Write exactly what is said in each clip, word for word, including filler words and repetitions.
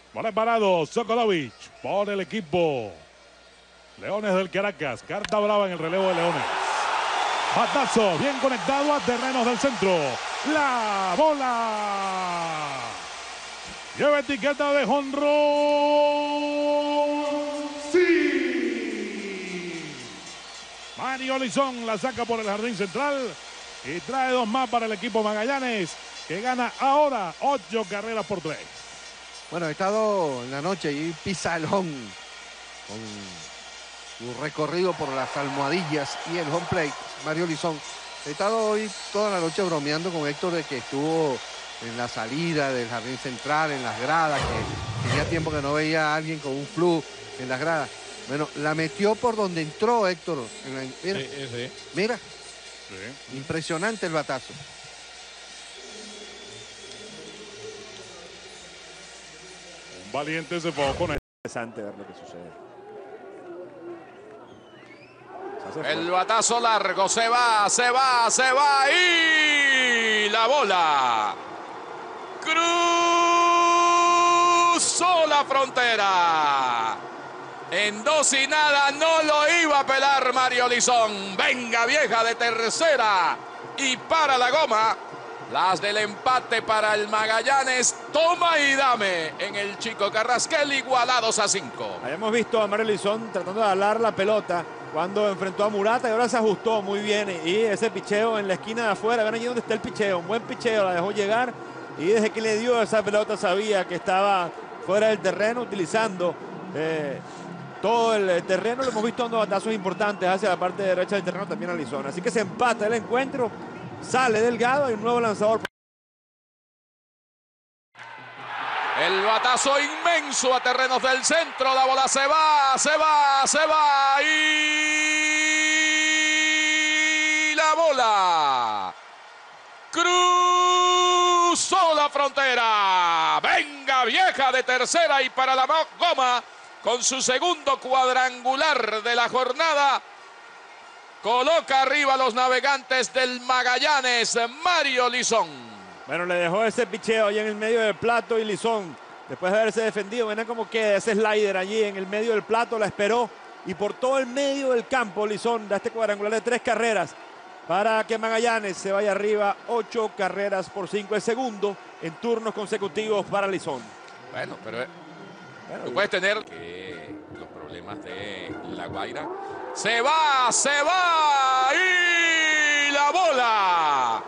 Bola parado, Sokolovic por el equipo Leones del Caracas. Carta brava en el relevo de Leones. Batazo, bien conectado a terrenos del centro. La bola. Lleva etiqueta de jonrón. Sí. Mario Lizón la saca por el jardín central y trae dos más para el equipo Magallanes, que gana ahora ocho carreras por tres. Bueno, he estado en la noche y pisalón con su recorrido por las almohadillas y el home plate, Mario Lizón. He estado hoy toda la noche bromeando con Héctor de que estuvo en la salida del jardín central, en las gradas, que tenía tiempo que no veía a alguien con un flu en las gradas. Bueno, la metió por donde entró Héctor. En la, mira, Sí, sí. mira. Sí. Impresionante el batazo. Un valiente se fue con él. Interesante ver lo que sucede. El batazo largo, se va, se va, se va y la bola cruzó la frontera. En dos y nada no lo iba a pelar Mario Lizón. Venga vieja de tercera y para la goma. Las del empate para el Magallanes. Toma y dame en el Chico Carrasquel, igualados a cinco. Habíamos visto a Mario Lizón tratando de alar la pelota cuando enfrentó a Murata y ahora se ajustó muy bien. Y ese picheo en la esquina de afuera, ven allí donde está el picheo, un buen picheo, la dejó llegar. Y desde que le dio esa pelota sabía que estaba fuera del terreno, utilizando eh, todo el terreno. Lo hemos visto dando batazos importantes hacia la parte derecha del terreno también a Lizón. Así que se empata el encuentro, sale Delgado y un nuevo lanzador. El batazo inmenso a terrenos del centro. La bola se va, se va, se va. Y la bola cruzó la frontera. Venga vieja de tercera y para la goma con su segundo cuadrangular de la jornada. Coloca arriba a los navegantes del Magallanes, Mario Lizón. Bueno, le dejó ese picheo allí en el medio del plato y Lizón, después de haberse defendido, ven cómo queda ese slider allí en el medio del plato, la esperó y por todo el medio del campo Lizón da este cuadrangular de tres carreras para que Magallanes se vaya arriba, ocho carreras por cinco, el segundo en turnos consecutivos para Lizón. Bueno, pero bueno, tú puedes tener que los problemas de La Guaira. Se va, se va y la bola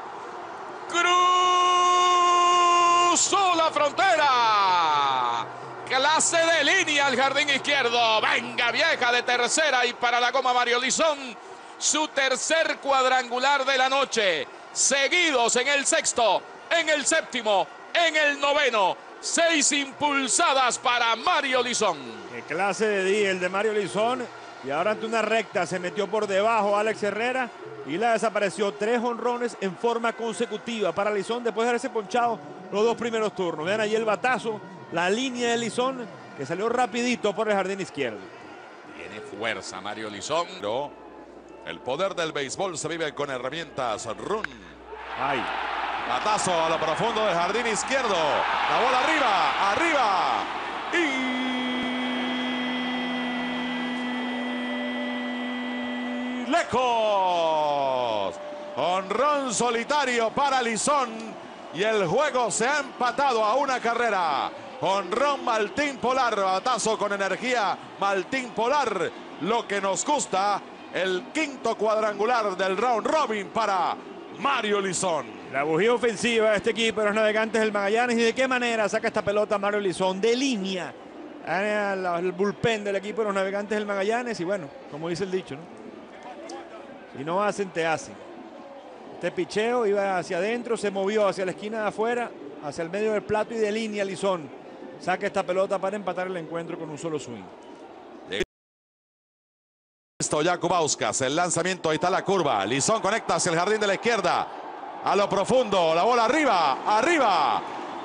cruzó la frontera. Clase de línea al jardín izquierdo. Venga vieja de tercera y para la goma Mario Lizón. Su tercer cuadrangular de la noche. Seguidos en el sexto, en el séptimo, en el noveno. Seis impulsadas para Mario Lizón. Qué clase de día el de Mario Lizón. Y ahora ante una recta se metió por debajo Alex Herrera y la desapareció. Tres jonrones en forma consecutiva para Lizón después de haberse ponchado los dos primeros turnos. Vean ahí el batazo, la línea de Lizón que salió rapidito por el jardín izquierdo. Tiene fuerza Mario Lizón. Pero el poder del béisbol se vive con herramientas Run. Ay. Batazo a lo profundo del jardín izquierdo. La bola arriba, arriba. Y lejos. Honrón solitario para Lizón. Y el juego se ha empatado a una carrera. Honrón Maltín Polar. Batazo con energía Maltín Polar. Lo que nos gusta. El quinto cuadrangular del round robin para Mario Lizón. La bujía ofensiva de este equipo de los navegantes del Magallanes. ¿Y de qué manera saca esta pelota Mario Lizón? De línea. El bullpen del equipo de los navegantes del Magallanes. Y bueno, como dice el dicho, ¿no? Si no hacen, te hacen. Este picheo iba hacia adentro, se movió hacia la esquina de afuera, hacia el medio del plato y de línea Lizón saca esta pelota para empatar el encuentro con un solo swing. Listo, Jakubauskas, el lanzamiento, ahí está la curva. Lizón conecta hacia el jardín de la izquierda. A lo profundo, la bola arriba, arriba.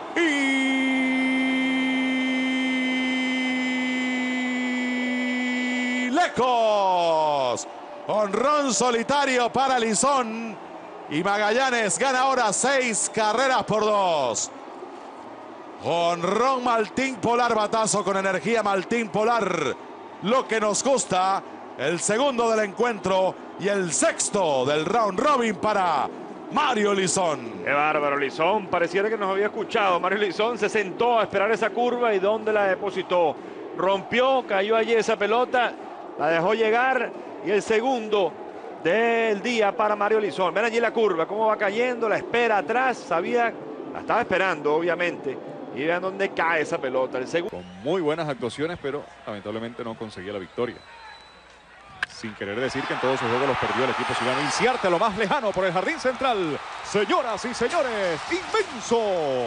Y lejos. Honrón solitario para Lizón. Y Magallanes gana ahora seis carreras por dos. Jonrón Maltín Polar, batazo con energía Maltín Polar. Lo que nos gusta, el segundo del encuentro y el sexto del round robin para Mario Lizón. Qué bárbaro, Lizón. Pareciera que nos había escuchado. Mario Lizón se sentó a esperar esa curva y ¿dónde la depositó? Rompió, cayó allí esa pelota, la dejó llegar y el segundo del día para Mario Lizón. Ven allí la curva, cómo va cayendo, la espera atrás, sabía, la estaba esperando obviamente. Y vean dónde cae esa pelota. El segundo. Con muy buenas actuaciones, pero lamentablemente no conseguía la victoria. Sin querer decir que en todos sus juegos los perdió el equipo Zuliano. Inciarte lo más lejano por el jardín central. Señoras y señores, inmenso.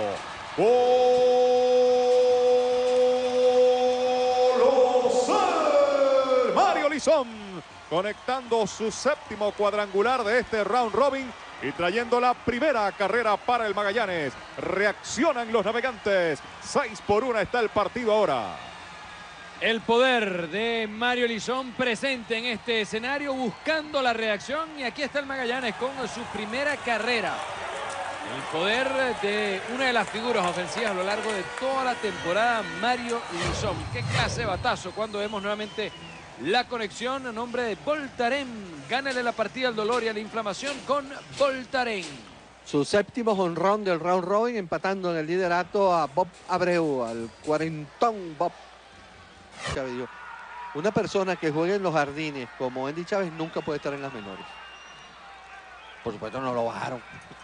Colosal. Mario Lizón conectando su séptimo cuadrangular de este round robin y trayendo la primera carrera para el Magallanes. Reaccionan los navegantes. seis por uno está el partido ahora. El poder de Mario Lizón presente en este escenario buscando la reacción y aquí está el Magallanes con su primera carrera. El poder de una de las figuras ofensivas a lo largo de toda la temporada, Mario Lizón. Qué clase de batazo cuando vemos nuevamente la conexión a nombre de Voltaren. Gánale la partida al dolor y a la inflamación con Voltaren. Su séptimo jonrón del round robin, empatando en el liderato a Bob Abreu, al cuarentón Bob Chávez. Una persona que juegue en los jardines como Andy Chávez nunca puede estar en las menores. Por supuesto no lo bajaron.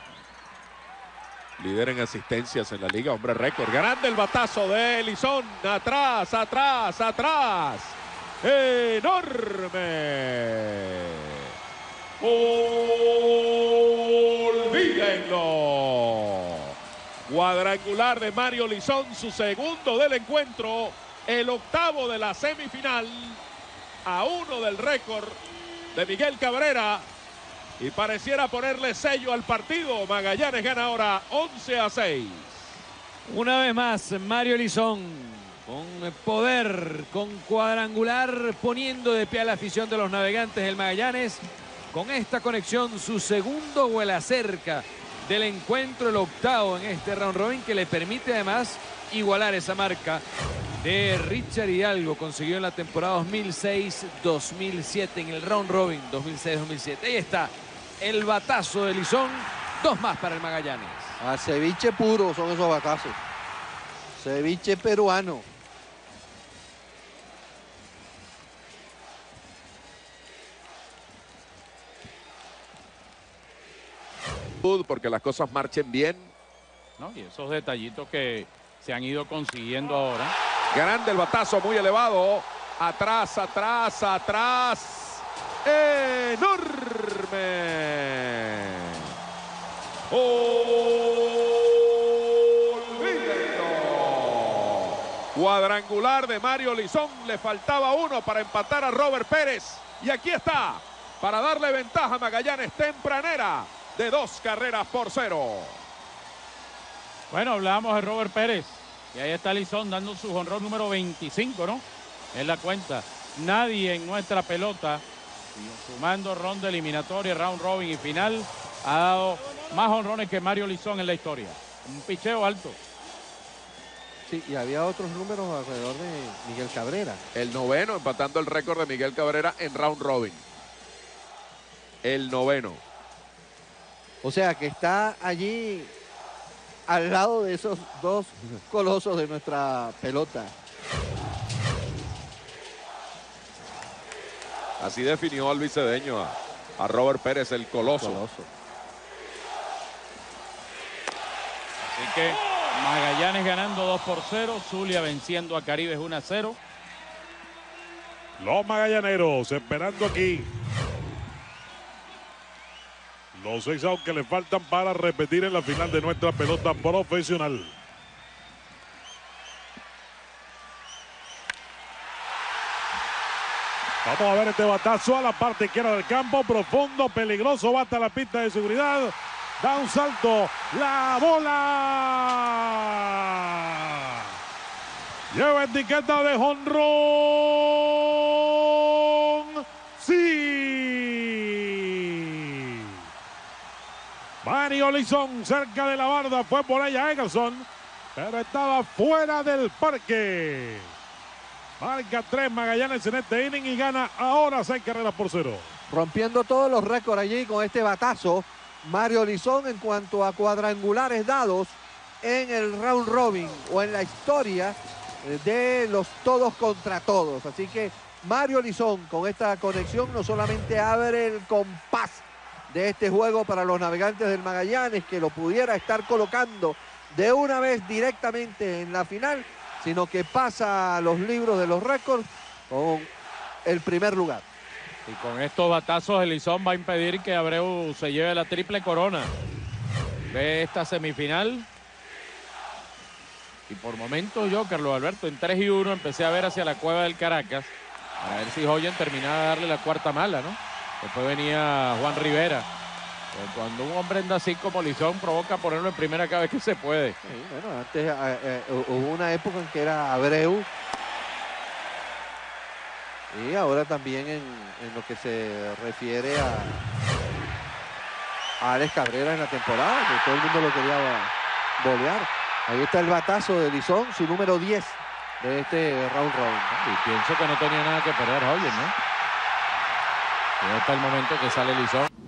Líder en asistencias en la liga, hombre récord. Grande el batazo de Lizón. Atrás, atrás, atrás. Enorme. Olvídenlo. Cuadrangular de Mario Lizón, su segundo del encuentro. El octavo de la semifinal, a uno del récord de Miguel Cabrera, y pareciera ponerle sello al partido. Magallanes gana ahora once a seis. Una vez más Mario Lizón con poder, con cuadrangular, poniendo de pie a la afición de los navegantes del Magallanes. Con esta conexión, su segundo vuela cerca del encuentro, el octavo en este round robin, que le permite además igualar esa marca de Richard Hidalgo. Consiguió en la temporada dos mil seis dos mil siete en el round robin dos mil seis dos mil siete. Ahí está el batazo de Lizón. Dos más para el Magallanes. A ceviche puro son esos batazos. Ceviche peruano. Porque las cosas marchen bien. ¿No? Y esos detallitos que se han ido consiguiendo ahora. Grande el batazo, muy elevado. Atrás, atrás, atrás. Enorme. Olvídenlo. Cuadrangular de Mario Lizón. Le faltaba uno para empatar a Robert Pérez. Y aquí está, para darle ventaja a Magallanes tempranera de dos carreras por cero. Bueno, hablábamos de Robert Pérez. Y ahí está Lizón dando su jonrón número veinticinco, ¿no? Es la cuenta. Nadie en nuestra pelota, sumando ronda eliminatoria, round robin y final, ha dado más jonrones que Mario Lizón en la historia. Un picheo alto. Sí, y había otros números alrededor de Miguel Cabrera. El noveno, empatando el récord de Miguel Cabrera en round robin. El noveno. O sea que está allí al lado de esos dos colosos de nuestra pelota. Así definió al vicedeño a, a Robert Pérez, el coloso. Coloso. Así que Magallanes ganando dos por cero. Zulia venciendo a Caribes uno a cero. Los magallaneros esperando aquí. Los seis outs que le faltan para repetir en la final de nuestra pelota profesional. Vamos a ver este batazo a la parte izquierda del campo. Profundo, peligroso, bate a la pista de seguridad. Da un salto. La bola. Lleva etiqueta de jonrón. Sí. Mario Lizón cerca de la barda. Fue por ella Egerson. pero estaba fuera del parque. Marca tres Magallanes en este inning y gana ahora seis carreras por cero. Rompiendo todos los récords allí con este batazo, Mario Lizón en cuanto a cuadrangulares dados en el round robin o en la historia de los todos contra todos. Así que Mario Lizón con esta conexión no solamente abre el compás de este juego para los Navegantes del Magallanes, que lo pudiera estar colocando de una vez directamente en la final, sino que pasa a los libros de los récords con el primer lugar. Y con estos batazos, el Lizón va a impedir que Abreu se lleve la triple corona de esta semifinal. Y por momentos yo, Carlos Alberto, en tres y uno empecé a ver hacia la cueva del Caracas para ver si Joyen terminaba de darle la cuarta mala, ¿no? Después venía Juan Rivera. Pero cuando un hombre anda así como Lizón, provoca ponerlo en primera cada vez que se puede. Sí, bueno, antes eh, eh, hubo una época en que era Abreu. Y ahora también en, en lo que se refiere a, a Alex Cabrera en la temporada, que todo el mundo lo quería bolear. Ahí está el batazo de Lizón, su número diez de este round robin. Y pienso que no tenía nada que perder Joyen, ¿no? Y este es el momento que sale Lizón.